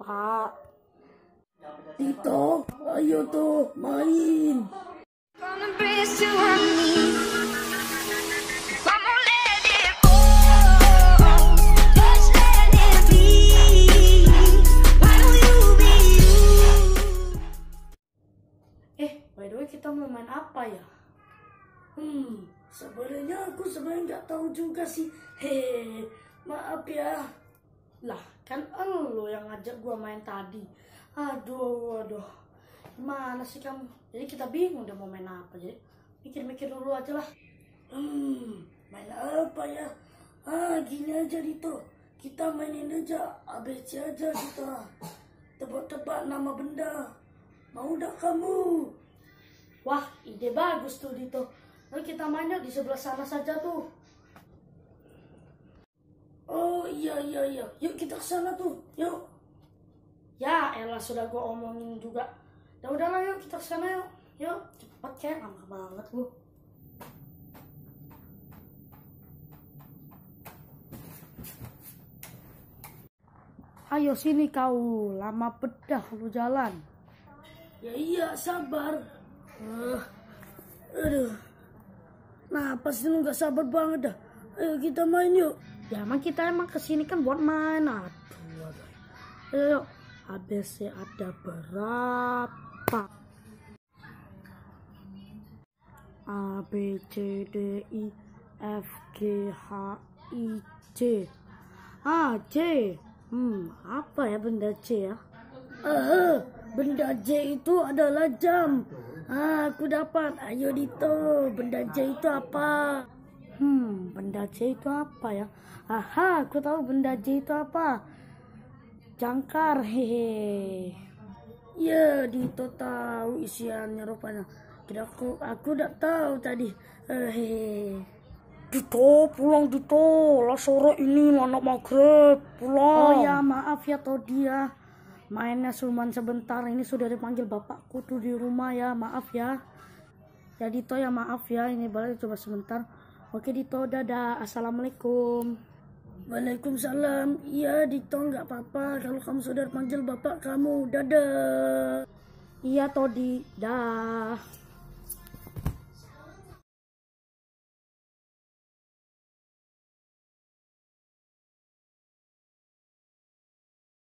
Pak. Dito, ayo tuh main. By the way, kita mau main apa ya? Sebenarnya aku nggak tahu juga sih. Hehe, maaf ya. Lah, kan lo yang ngajak gua main tadi. Aduh. Gimana sih kamu? Jadi kita bingung udah mau main apa. Jadi mikir-mikir dulu aja lah. Main apa ya? Gini aja Dito. Kita mainin aja ABC aja kita. Tebak-tebak nama benda. Mau dak kamu? Wah, ide bagus tuh Dito. Lalu kita mainnya di sebelah sana saja tuh. Oh iya. Yuk kita ke sana tuh. Yuk. Ya elah, sudah gua omongin juga. Udahlah yuk kita ke sana yuk. Yuk, cepet kayak lama banget lu. Ayo sini kau, lama bedah lu jalan. Ya iya, sabar. Aduh. Nah, pasti lu gak sabar banget dah. Ayo kita main yuk. Ya emang kita kesini kan buat main. Aduh. Ayo, ABC ada berapa? A, B, C, D, I, F, G, H, I, J. C. Apa ya benda C ya? Benda J itu adalah jam. Aku dapat. Ayo Dito, benda J itu apa? Benda J itu apa ya? Aku tahu benda J itu apa. Jangkar, hehe. Ya, Dito tahu isiannya rupanya. Kira aku udah tahu tadi. Hehe. Dito, pulang Dito. Lah sore ini anak maghrib. Pulang. Oh ya, maaf ya Todi ya. Mainnya cuma sebentar. Ini sudah dipanggil bapakku tuh di rumah ya. Maaf ya. Ya Dito ya, maaf ya. Ini balik coba sebentar. Oke Dito, dadah. Assalamualaikum. Waalaikumsalam. Iya Dito, nggak apa-apa kalau kamu sudah panggil bapak kamu. Dadah. Iya Todi, dah.